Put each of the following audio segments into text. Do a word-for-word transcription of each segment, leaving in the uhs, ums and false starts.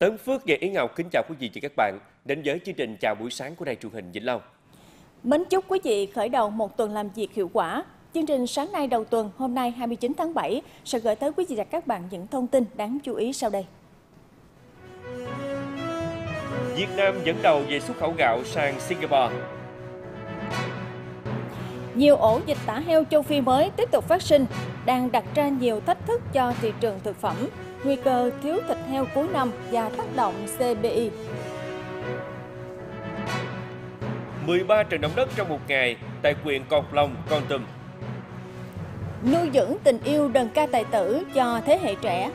Tấn Phước và Yến Ngọc kính chào quý vị và các bạn đến với chương trình chào buổi sáng của Đài Truyền hình Vĩnh Long. Mến chúc quý vị khởi đầu một tuần làm việc hiệu quả. Chương trình sáng nay đầu tuần hôm nay hai mươi chín tháng bảy sẽ gửi tới quý vị và các bạn những thông tin đáng chú ý sau đây. Việt Nam dẫn đầu về xuất khẩu gạo sang Singapore. Nhiều ổ dịch tả heo châu Phi mới tiếp tục phát sinh, đang đặt ra nhiều thách thức cho thị trường thực phẩm, nguy cơ thiếu thịt heo cuối năm và tác động xê pê i. mười ba trận động đất trong một ngày tại huyện Con Plong, Kon Tum. Nuôi dưỡng tình yêu đờn ca tài tử cho thế hệ trẻ.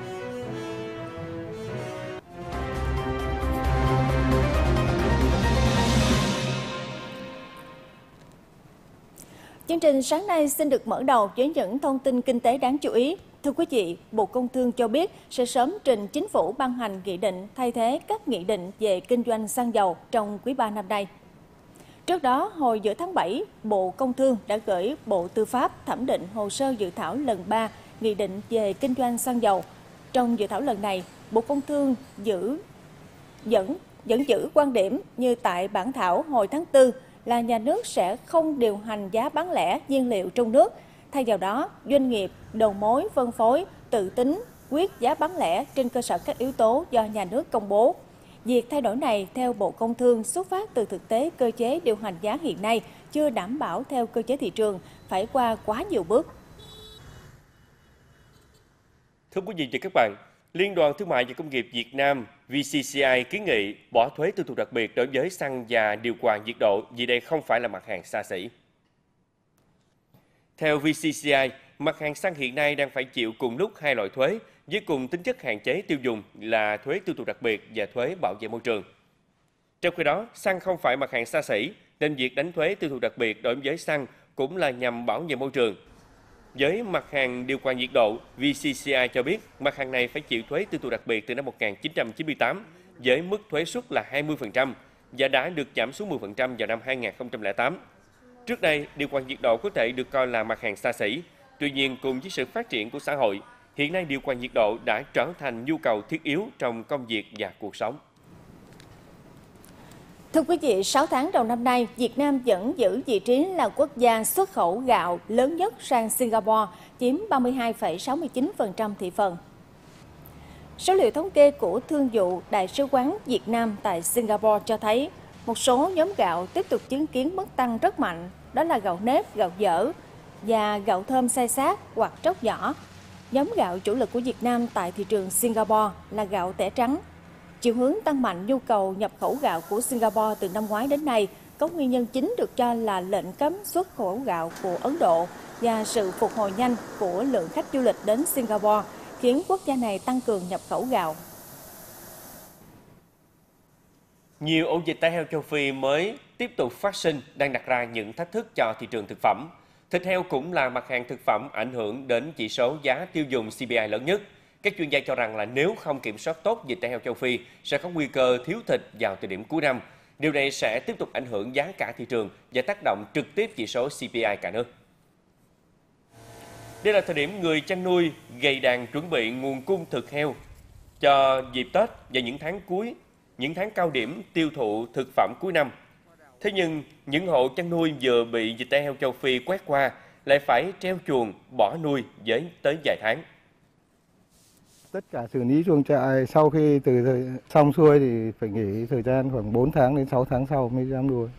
Chương trình sáng nay xin được mở đầu với những thông tin kinh tế đáng chú ý. Thưa quý vị, Bộ Công Thương cho biết sẽ sớm trình Chính phủ ban hành nghị định thay thế các nghị định về kinh doanh xăng dầu trong quý ba năm nay. Trước đó, hồi giữa tháng bảy, Bộ Công Thương đã gửi Bộ Tư pháp thẩm định hồ sơ dự thảo lần ba nghị định về kinh doanh xăng dầu. Trong dự thảo lần này, Bộ Công Thương giữ vẫn vẫn giữ quan điểm như tại bản thảo hồi tháng tư là nhà nước sẽ không điều hành giá bán lẻ nhiên liệu trong nước. Thay vào đó, doanh nghiệp, đầu mối, phân phối tự tính quyết giá bán lẻ trên cơ sở các yếu tố do nhà nước công bố. Việc thay đổi này theo Bộ Công Thương xuất phát từ thực tế cơ chế điều hành giá hiện nay chưa đảm bảo theo cơ chế thị trường, phải qua quá nhiều bước. Thưa quý vị và các bạn, Liên đoàn Thương mại và Công nghiệp Việt Nam vê xê xê i kiến nghị bỏ thuế tiêu thụ đặc biệt đối với xăng và điều hòa nhiệt độ vì đây không phải là mặt hàng xa xỉ. Theo vê xê xê i, mặt hàng xăng hiện nay đang phải chịu cùng lúc hai loại thuế với cùng tính chất hạn chế tiêu dùng là thuế tiêu thụ đặc biệt và thuế bảo vệ môi trường. Trong khi đó, xăng không phải mặt hàng xa xỉ nên việc đánh thuế tiêu thụ đặc biệt đối với xăng cũng là nhằm bảo vệ môi trường. Với mặt hàng điều hòa nhiệt độ, vê xê xê i cho biết mặt hàng này phải chịu thuế tiêu thụ đặc biệt từ năm một nghìn chín trăm chín mươi tám với mức thuế suất là hai mươi phần trăm và đã được giảm xuống mười phần trăm vào năm hai nghìn không trăm lẻ tám. Trước đây, điều hòa nhiệt độ có thể được coi là mặt hàng xa xỉ. Tuy nhiên, cùng với sự phát triển của xã hội, hiện nay điều hòa nhiệt độ đã trở thành nhu cầu thiết yếu trong công việc và cuộc sống. Thưa quý vị, sáu tháng đầu năm nay, Việt Nam vẫn giữ vị trí là quốc gia xuất khẩu gạo lớn nhất sang Singapore, chiếm ba mươi hai phẩy sáu mươi chín phần trăm thị phần. Số liệu thống kê của Thương vụ Đại sứ quán Việt Nam tại Singapore cho thấy một số nhóm gạo tiếp tục chứng kiến mức tăng rất mạnh, đó là gạo nếp, gạo dở và gạo thơm xay xát hoặc tróc vỏ. Nhóm gạo chủ lực của Việt Nam tại thị trường Singapore là gạo tẻ trắng. Chiều hướng tăng mạnh nhu cầu nhập khẩu gạo của Singapore từ năm ngoái đến nay có nguyên nhân chính được cho là lệnh cấm xuất khẩu gạo của Ấn Độ và sự phục hồi nhanh của lượng khách du lịch đến Singapore, khiến quốc gia này tăng cường nhập khẩu gạo. Nhiều ổ dịch tả heo châu Phi mới tiếp tục phát sinh đang đặt ra những thách thức cho thị trường thực phẩm. Thịt heo cũng là mặt hàng thực phẩm ảnh hưởng đến chỉ số giá tiêu dùng xê pê i lớn nhất. Các chuyên gia cho rằng là nếu không kiểm soát tốt dịch tả heo châu Phi sẽ có nguy cơ thiếu thịt vào thời điểm cuối năm. Điều này sẽ tiếp tục ảnh hưởng giá cả thị trường và tác động trực tiếp chỉ số xê pê i cả nước. Đây là thời điểm người chăn nuôi gầy đàn chuẩn bị nguồn cung thịt heo cho dịp Tết và những tháng cuối, những tháng cao điểm tiêu thụ thực phẩm cuối năm. Thế nhưng, những hộ chăn nuôi vừa bị dịch tả heo châu Phi quét qua lại phải treo chuồng, bỏ nuôi với tới vài tháng. Tất cả xử lý chuồng trại sau khi từ thời, xong xuôi thì phải nghỉ thời gian khoảng bốn tháng đến sáu tháng sau mới dám nuôi.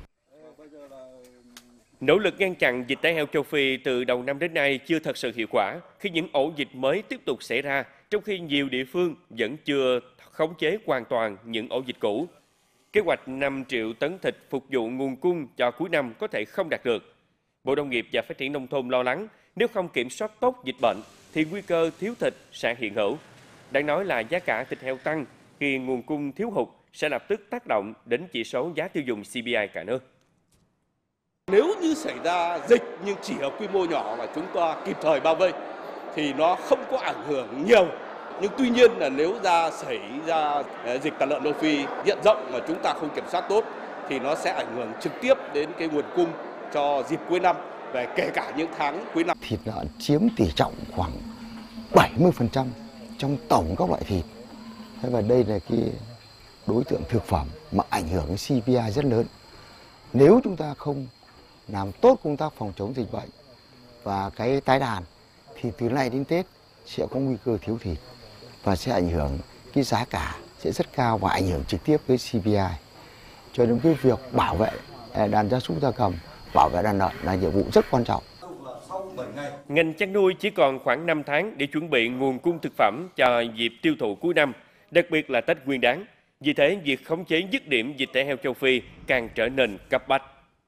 Nỗ lực ngăn chặn dịch tả heo châu Phi từ đầu năm đến nay chưa thật sự hiệu quả khi những ổ dịch mới tiếp tục xảy ra, trong khi nhiều địa phương vẫn chưa khống chế hoàn toàn những ổ dịch cũ. Kế hoạch năm triệu tấn thịt phục vụ nguồn cung cho cuối năm có thể không đạt được. Bộ Nông nghiệp và Phát triển Nông thôn lo lắng nếu không kiểm soát tốt dịch bệnh thì nguy cơ thiếu thịt sẽ hiện hữu. Đáng nói là giá cả thịt heo tăng khi nguồn cung thiếu hụt sẽ lập tức tác động đến chỉ số giá tiêu dùng xê pê i cả nước. Nếu như xảy ra dịch nhưng chỉ ở quy mô nhỏ và chúng ta kịp thời bao vây thì nó không có ảnh hưởng nhiều. Nhưng tuy nhiên là nếu ra xảy ra dịch tả lợn châu Phi diện rộng mà chúng ta không kiểm soát tốt thì nó sẽ ảnh hưởng trực tiếp đến cái nguồn cung cho dịp cuối năm, về kể cả những tháng cuối năm. Thịt lợn chiếm tỷ trọng khoảng bảy mươi phần trăm trong tổng các loại thịt. Thế và đây là cái đối tượng thực phẩm mà ảnh hưởng đến xê pê i rất lớn. Nếu chúng ta không làm tốt công tác phòng chống dịch bệnh và cái tái đàn thì từ nay đến Tết sẽ có nguy cơ thiếu thịt và sẽ ảnh hưởng cái giá cả sẽ rất cao và ảnh hưởng trực tiếp với xê pê i. Cho nên cái việc bảo vệ đàn gia súc gia cầm, bảo vệ đàn lợn là nhiệm vụ rất quan trọng. Ngành chăn nuôi chỉ còn khoảng năm tháng để chuẩn bị nguồn cung thực phẩm cho dịp tiêu thụ cuối năm, đặc biệt là Tết Nguyên đán. Vì thế, việc khống chế dứt điểm dịch tả heo châu Phi càng trở nên cấp bách.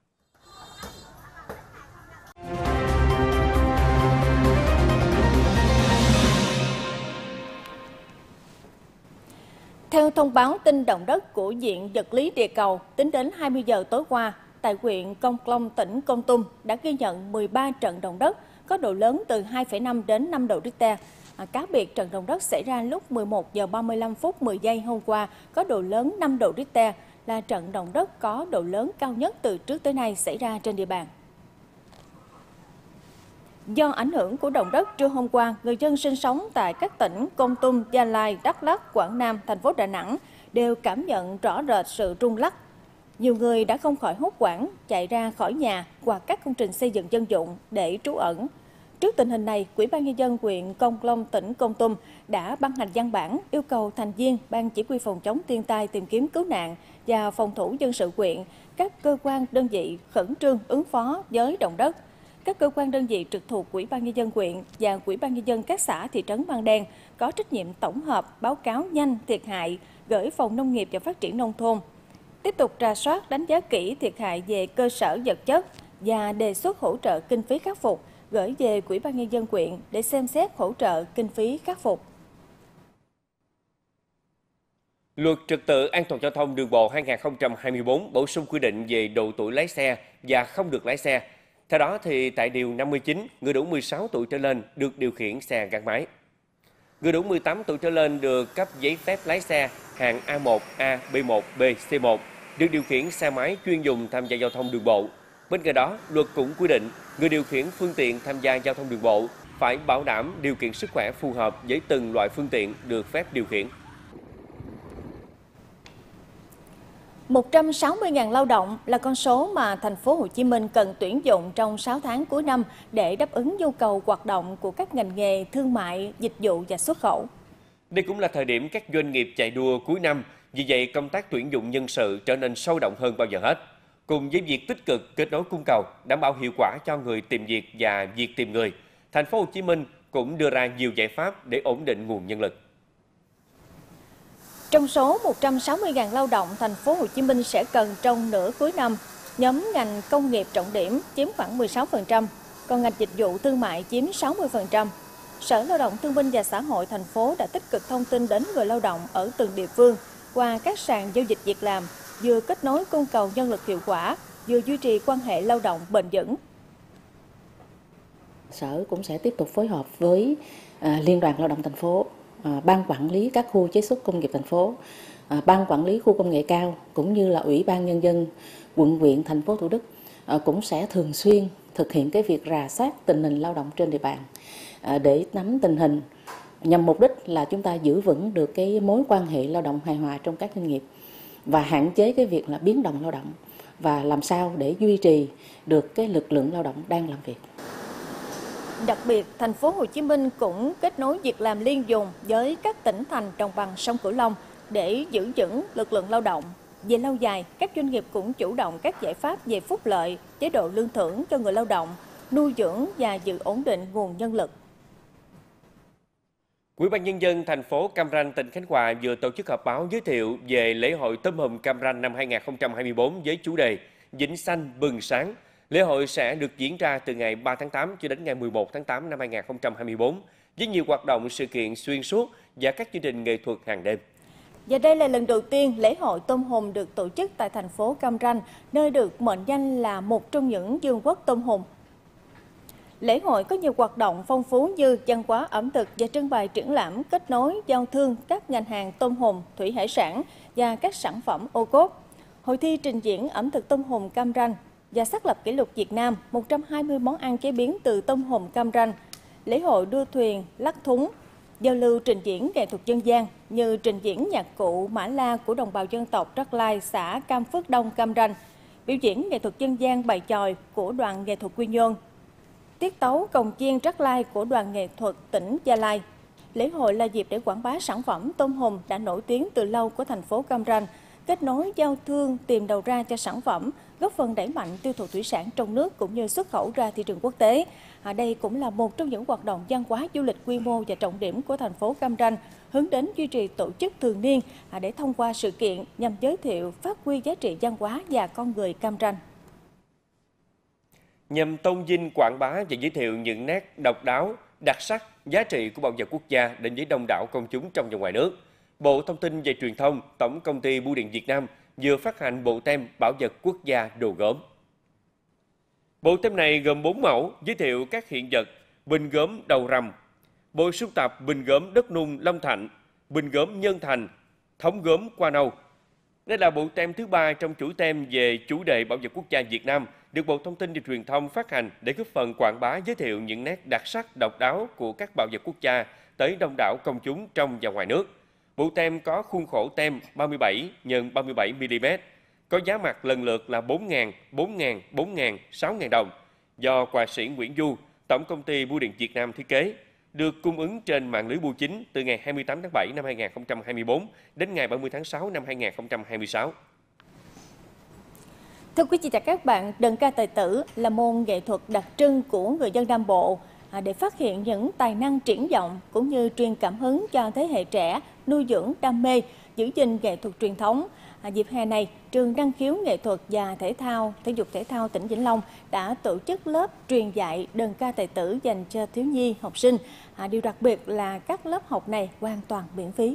Theo thông báo tin động đất của Viện Vật lý Địa cầu, tính đến hai mươi giờ tối qua, tại huyện Công Clong, tỉnh Kon Tum đã ghi nhận mười ba trận động đất có độ lớn từ hai phẩy năm đến năm độ Richter. À, cá biệt trận động đất xảy ra lúc mười một giờ ba mươi lăm phút mười giây hôm qua có độ lớn năm độ Richter, là trận động đất có độ lớn cao nhất từ trước tới nay xảy ra trên địa bàn. Do ảnh hưởng của động đất, trưa hôm qua, người dân sinh sống tại các tỉnh Kon Tum, Gia Lai, Đắk Lắk, Quảng Nam, thành phố Đà Nẵng đều cảm nhận rõ rệt sự rung lắc. Nhiều người đã không khỏi hốt hoảng chạy ra khỏi nhà hoặc các công trình xây dựng dân dụng để trú ẩn. Trước tình hình này, Ủy ban nhân dân huyện Con Plong, tỉnh Kon Tum đã ban hành văn bản yêu cầu thành viên Ban Chỉ huy phòng chống thiên tai, tìm kiếm cứu nạn và phòng thủ dân sự huyện, các cơ quan đơn vị khẩn trương ứng phó với động đất. Các cơ quan đơn vị trực thuộc Ủy ban nhân dân huyện và Ủy ban nhân dân các xã thị trấn Măng Đen có trách nhiệm tổng hợp báo cáo nhanh thiệt hại gửi Phòng Nông nghiệp và Phát triển nông thôn. Tiếp tục rà soát, đánh giá kỹ thiệt hại về cơ sở vật chất và đề xuất hỗ trợ kinh phí khắc phục gửi về Ủy ban nhân dân huyện để xem xét hỗ trợ kinh phí khắc phục. Luật trật tự an toàn giao thông đường bộ hai nghìn không trăm hai mươi tư bổ sung quy định về độ tuổi lái xe và không được lái xe. Theo đó, thì tại Điều năm mươi chín, người đủ mười sáu tuổi trở lên được điều khiển xe gắn máy. Người đủ mười tám tuổi trở lên được cấp giấy phép lái xe hạng A một, A, B một, B, C một, được điều khiển xe máy chuyên dùng tham gia giao thông đường bộ. Bên cạnh đó, luật cũng quy định người điều khiển phương tiện tham gia giao thông đường bộ phải bảo đảm điều kiện sức khỏe phù hợp với từng loại phương tiện được phép điều khiển. một trăm sáu mươi nghìn lao động là con số mà thành phố Hồ Chí Minh cần tuyển dụng trong sáu tháng cuối năm để đáp ứng nhu cầu hoạt động của các ngành nghề thương mại, dịch vụ và xuất khẩu. Đây cũng là thời điểm các doanh nghiệp chạy đua cuối năm, vì vậy công tác tuyển dụng nhân sự trở nên sôi động hơn bao giờ hết. Cùng với việc tích cực kết nối cung cầu, đảm bảo hiệu quả cho người tìm việc và việc tìm người, thành phố Hồ Chí Minh cũng đưa ra nhiều giải pháp để ổn định nguồn nhân lực. Trong số một trăm sáu mươi nghìn lao động thành phố Hồ Chí Minh sẽ cần trong nửa cuối năm, nhóm ngành công nghiệp trọng điểm chiếm khoảng mười sáu phần trăm, còn ngành dịch vụ thương mại chiếm sáu mươi phần trăm. Sở Lao động Thương binh và Xã hội thành phố đã tích cực thông tin đến người lao động ở từng địa phương qua các sàn giao dịch việc làm, vừa kết nối cung cầu nhân lực hiệu quả, vừa duy trì quan hệ lao động bền vững. Sở cũng sẽ tiếp tục phối hợp với à, Liên đoàn Lao động thành phố, à, Ban quản lý các khu chế xuất công nghiệp thành phố, à, Ban quản lý khu công nghệ cao cũng như là Ủy ban Nhân dân quận huyện thành phố Thủ Đức à, cũng sẽ thường xuyên thực hiện cái việc rà soát tình hình lao động trên địa bàn à, để nắm tình hình, nhằm mục đích là chúng ta giữ vững được cái mối quan hệ lao động hài hòa trong các doanh nghiệp và hạn chế cái việc là biến động lao động và làm sao để duy trì được cái lực lượng lao động đang làm việc. Đặc biệt, thành phố Hồ Chí Minh cũng kết nối việc làm liên vùng với các tỉnh thành đồng bằng sông Cửu Long để giữ vững lực lượng lao động. Về lâu dài, các doanh nghiệp cũng chủ động các giải pháp về phúc lợi, chế độ lương thưởng cho người lao động, nuôi dưỡng và giữ ổn định nguồn nhân lực. Ủy ban Nhân dân thành phố Cam Ranh, tỉnh Khánh Hòa vừa tổ chức họp báo giới thiệu về lễ hội tôm hùm Cam Ranh năm hai nghìn không trăm hai mươi tư với chủ đề Vĩnh Xanh Bừng Sáng. Lễ hội sẽ được diễn ra từ ngày ba tháng tám cho đến ngày mười một tháng tám năm hai nghìn không trăm hai mươi tư với nhiều hoạt động, sự kiện xuyên suốt và các chương trình nghệ thuật hàng đêm. Và đây là lần đầu tiên lễ hội tôm hùm được tổ chức tại thành phố Cam Ranh, nơi được mệnh danh là một trong những vương quốc tôm hùm. Lễ hội có nhiều hoạt động phong phú như văn hóa ẩm thực và trưng bày triển lãm kết nối giao thương các ngành hàng tôm hùm, thủy hải sản và các sản phẩm ô cốp. Hội thi trình diễn ẩm thực tôm hùm Cam Ranh và xác lập kỷ lục Việt Nam một trăm hai mươi món ăn chế biến từ tôm hùm Cam Ranh. Lễ hội đua thuyền, lắc thúng, giao lưu trình diễn nghệ thuật dân gian như trình diễn nhạc cụ Mã La của đồng bào dân tộc Trắc Lai, xã Cam Phước Đông, Cam Ranh, biểu diễn nghệ thuật dân gian bài chòi của đoàn nghệ thuật Quy Nhơn, tiết tấu cồng chiên Trắc Lai của đoàn nghệ thuật tỉnh Gia Lai. Lễ hội là dịp để quảng bá sản phẩm tôm hùm đã nổi tiếng từ lâu của thành phố Cam Ranh, kết nối giao thương, tìm đầu ra cho sản phẩm, góp phần đẩy mạnh tiêu thụ thủy sản trong nước cũng như xuất khẩu ra thị trường quốc tế. À, đây cũng là một trong những hoạt động văn hóa du lịch quy mô và trọng điểm của thành phố Cam Ranh, hướng đến duy trì tổ chức thường niên à, để thông qua sự kiện nhằm giới thiệu, phát huy giá trị văn hóa và con người Cam Ranh. Nhằm tôn vinh, quảng bá và giới thiệu những nét độc đáo, đặc sắc, giá trị của bảo vật quốc gia đến với đông đảo công chúng trong và ngoài nước, Bộ Thông tin và Truyền thông, Tổng công ty Bưu điện Việt Nam vừa phát hành bộ tem bảo vật quốc gia đồ gốm. Bộ tem này gồm bốn mẫu giới thiệu các hiện vật: bình gốm đầu rằm, bộ sưu tập bình gốm đất nung Long Thạnh, bình gốm Nhân Thành, thống gốm Qua Nâu. Đây là bộ tem thứ ba trong chuỗi tem về chủ đề bảo vật quốc gia Việt Nam được Bộ Thông tin và Truyền thông phát hành để góp phần quảng bá, giới thiệu những nét đặc sắc độc đáo của các bảo vật quốc gia tới đông đảo công chúng trong và ngoài nước. Bộ tem có khuôn khổ tem ba mươi bảy nhân ba mươi bảy mi li mét, có giá mặt lần lượt là bốn nghìn, bốn nghìn, bốn nghìn, sáu nghìn đồng, do họa sĩ Nguyễn Du, Tổng công ty Bưu điện Việt Nam thiết kế, được cung ứng trên mạng lưới bưu chính từ ngày hai mươi tám tháng bảy năm hai nghìn không trăm hai mươi tư đến ngày ba mươi tháng sáu năm hai nghìn không trăm hai mươi sáu. Thưa quý vị và các bạn, đờn ca tài tử là môn nghệ thuật đặc trưng của người dân Nam Bộ. À, để phát hiện những tài năng triển vọng cũng như truyền cảm hứng cho thế hệ trẻ, nuôi dưỡng đam mê, giữ gìn nghệ thuật truyền thống. À, dịp hè này, Trường Năng khiếu Nghệ thuật và Thể thao, Thể dục Thể thao tỉnh Vĩnh Long đã tổ chức lớp truyền dạy đờn ca tài tử dành cho thiếu nhi, học sinh. À, điều đặc biệt là các lớp học này hoàn toàn miễn phí.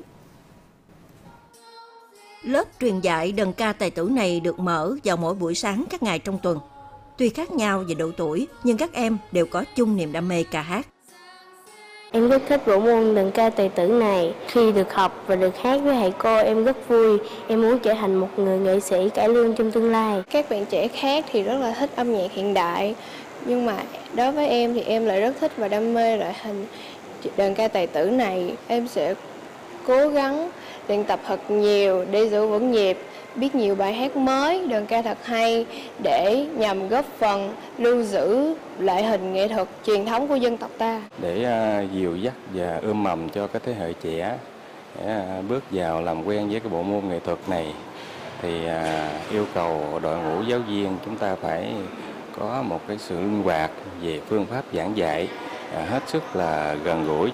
Lớp truyền dạy đờn ca tài tử này được mở vào mỗi buổi sáng các ngày trong tuần. Tuy khác nhau về độ tuổi, nhưng các em đều có chung niềm đam mê ca hát. Em rất thích bộ môn đờn ca tài tử này. Khi được học và được hát với thầy cô, em rất vui. Em muốn trở thành một người nghệ sĩ cải lương trong tương lai. Các bạn trẻ khác thì rất là thích âm nhạc hiện đại, nhưng mà đối với em thì em lại rất thích và đam mê loại hình đờn ca tài tử này. Em sẽ cố gắng luyện tập thật nhiều để giữ vững nhịp, biết nhiều bài hát mới, đờn ca thật hay để nhằm góp phần lưu giữ loại hình nghệ thuật truyền thống của dân tộc ta. Để uh, dìu dắt và ươm mầm cho các thế hệ trẻ để, uh, bước vào làm quen với cái bộ môn nghệ thuật này thì uh, yêu cầu đội ngũ giáo viên chúng ta phải có một cái sự linh hoạt về phương pháp giảng dạy uh, hết sức là gần gũi.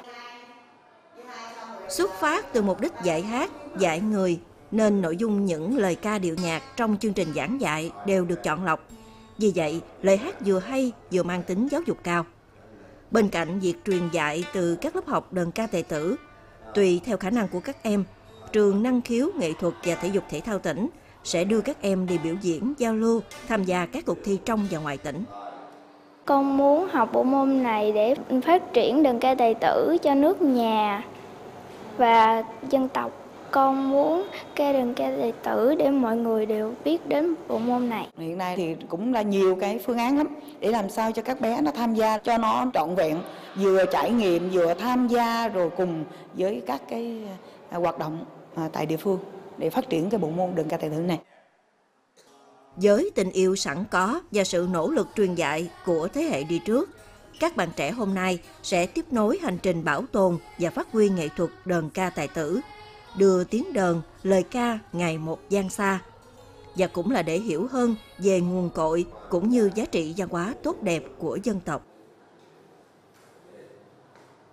Xuất phát từ mục đích dạy hát, dạy người, nên nội dung những lời ca điệu nhạc trong chương trình giảng dạy đều được chọn lọc. Vì vậy, lời hát vừa hay vừa mang tính giáo dục cao. Bên cạnh việc truyền dạy từ các lớp học đờn ca tài tử, tùy theo khả năng của các em, Trường Năng khiếu Nghệ thuật và Thể dục Thể thao tỉnh sẽ đưa các em đi biểu diễn, giao lưu, tham gia các cuộc thi trong và ngoài tỉnh. Con muốn học bộ môn này để phát triển đờn ca tài tử cho nước nhà và dân tộc. Con muốn ca đờn ca tài tử để mọi người đều biết đến bộ môn này. Hiện nay thì cũng là nhiều cái phương án lắm để làm sao cho các bé nó tham gia cho nó trọn vẹn, vừa trải nghiệm vừa tham gia rồi cùng với các cái hoạt động tại địa phương để phát triển cái bộ môn đờn ca tài tử này. Với tình yêu sẵn có và sự nỗ lực truyền dạy của thế hệ đi trước, các bạn trẻ hôm nay sẽ tiếp nối hành trình bảo tồn và phát huy nghệ thuật đờn ca tài tử, đưa tiếng đờn, lời ca ngày một vang xa. Và cũng là để hiểu hơn về nguồn cội cũng như giá trị văn hóa tốt đẹp của dân tộc.